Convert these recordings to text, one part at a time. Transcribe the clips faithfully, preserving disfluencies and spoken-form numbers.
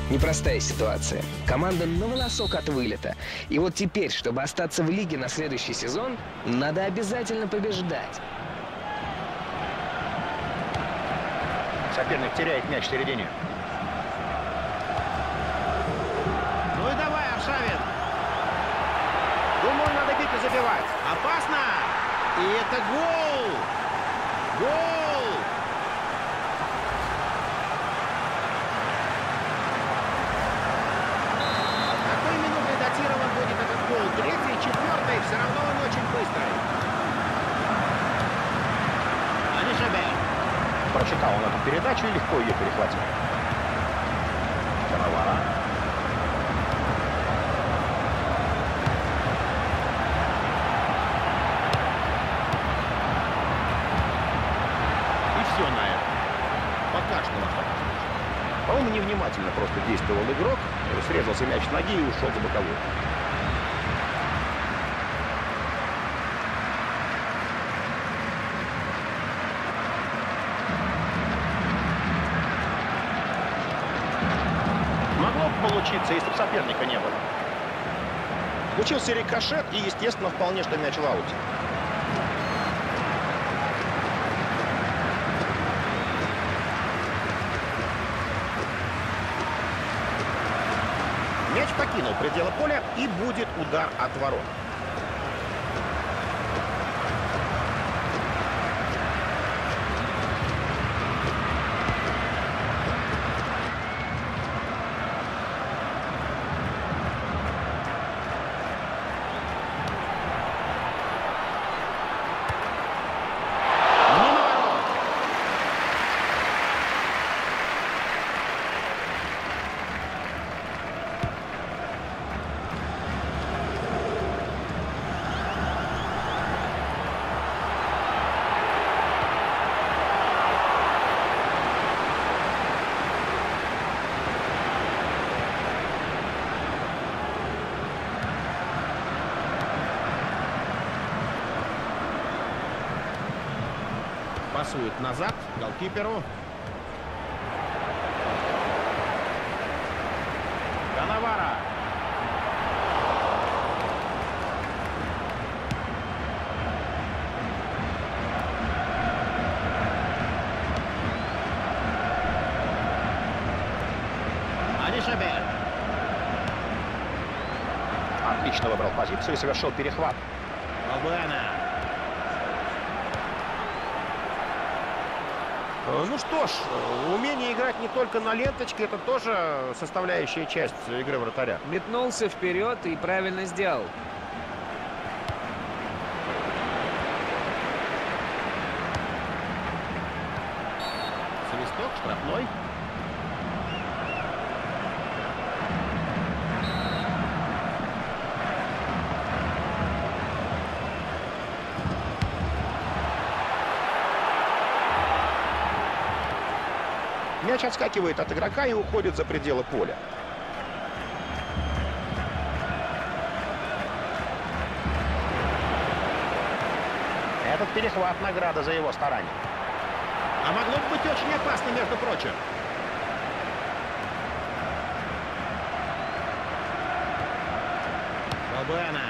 Непростая ситуация. Команда на волосок от вылета. И вот теперь, чтобы остаться в лиге на следующий сезон, надо обязательно побеждать. Соперник теряет мяч в середине. Ну и давай, Аршавин. Думаю, надо бить и забивать. Опасно! И это гол! Гол! Какой минутой датирован будет этот гол? Третий, четвертый, все равно он очень быстрый. Алишабе. Прочитал он эту передачу и легко ее перехватил. Канавара. И все на этом. Пока что. По-моему, невнимательно просто действовал игрок. Срезался мяч с ноги и ушел за боковую. Получиться, если бы соперника не было. Случился рикошет и, естественно, вполне что мяч в ауте. Мяч покинул пределы поля и будет удар от ворот. Пасует назад голкиперу. Канавара. Алишабе. Отлично выбрал позицию и совершил перехват. Балбуэна. Ну что ж, умение играть не только на ленточке, это тоже составляющая часть игры вратаря. Метнулся вперед и правильно сделал. Свисток, штрафной. Мяч отскакивает от игрока и уходит за пределы поля. Этот перехват — награда за его старание. А могло бы быть очень опасно, между прочим. Балбуэна.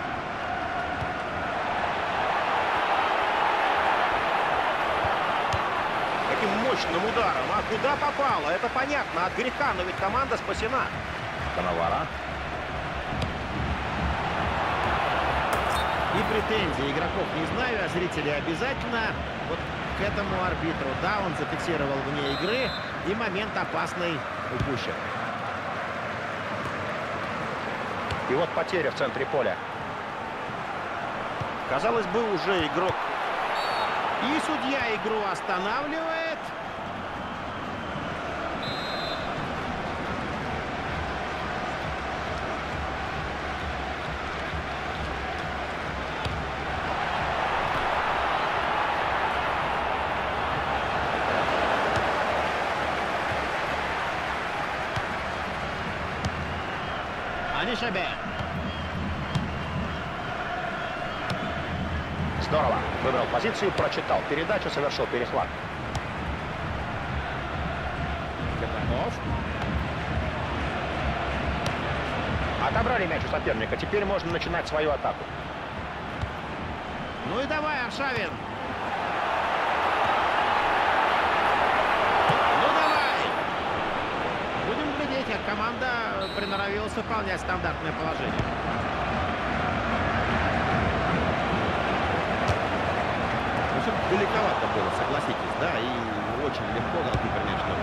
Мощным ударом. А куда попало? Это понятно. От греха, но ведь команда спасена. Канавара. И претензий игроков не знаю, а зрители обязательно. Вот к этому арбитру. Да, он зафиксировал вне игры. И момент опасный упущен. И вот потеря в центре поля. Казалось бы, уже игрок. И судья игру останавливает. Алишабе. Здорово. Выбрал позицию, прочитал передачу, совершил перехват. Капанов. Отобрали мяч у соперника. Теперь можно начинать свою атаку. Ну и давай, Аршавин. Ну давай. Будем глядеть, как команда приноровилась выполнять стандартное положение. Ну, все-таки далековато было, согласитесь, да? И очень легко голкипер мяч дал.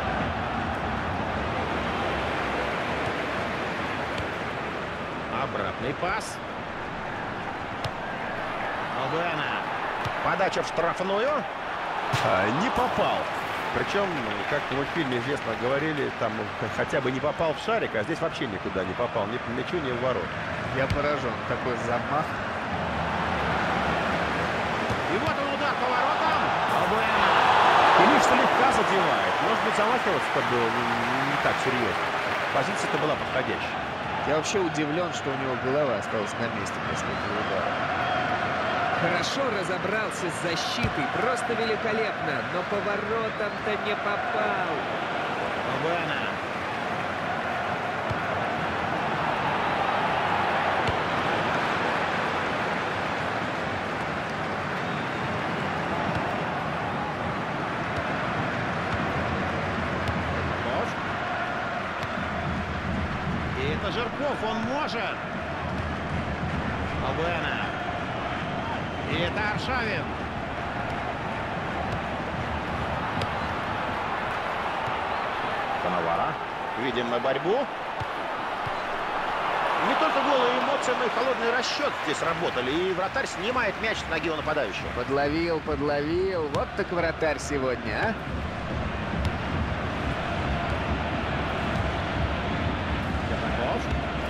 Обратный пас. Албуэна. Подача в штрафную. А, не попал. Причем, как в мультфильме известно говорили, там хотя бы не попал в шарик, а здесь вообще никуда не попал. Ни по мячу, ни в ворот. Я поражен. Такой замах. И вот он, удар по воротам. Албуэна. И лишь слегка задевает. Может быть, замахиваться-то было не, не так серьезно. Позиция-то была подходящая. Я вообще удивлен, что у него голова осталась на месте после этого удара. Хорошо разобрался с защитой, просто великолепно, но по воротам-то не попал. Албуэна. И это Жирков, он может. Албуэна. И это Аршавин. Коновара. Видим мы борьбу. Не только голые эмоции, но и холодный расчет здесь работали. И вратарь снимает мяч с ноги у нападающего. Подловил, подловил. Вот так вратарь сегодня, а? Казаков.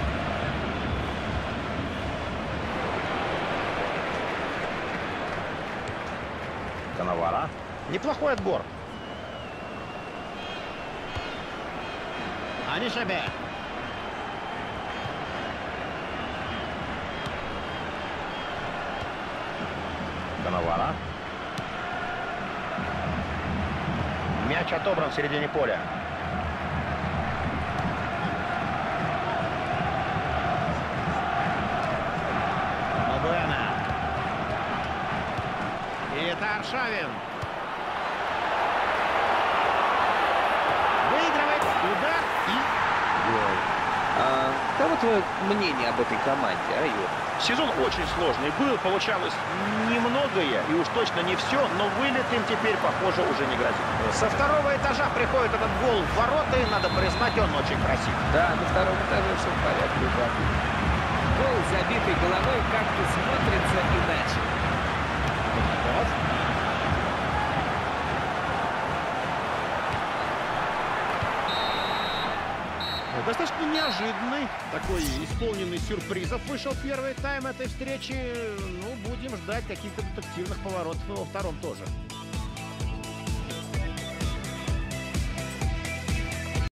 Коновара. Неплохой отбор. Анишабе. Коновара. Мяч отобран в середине поля. Албуэна. И это Аршавин. Выигрывает удар и гол. А каково твое мнение об этой команде, а, Юр? Сезон очень сложный был, получалось немногое и уж точно не все, но вылет им теперь, похоже, уже не грозит. Со второго этажа приходит этот гол в ворота, и, надо признать, он очень красив. Да, на втором этаже все в порядке. Да. Гол, забитый головой, как-то смотрится иначе. Вот. Достаточно неожиданный, такой исполненный сюрпризов вышел первый тайм этой встречи. Ну, будем ждать каких-то детективных поворотов во втором тоже.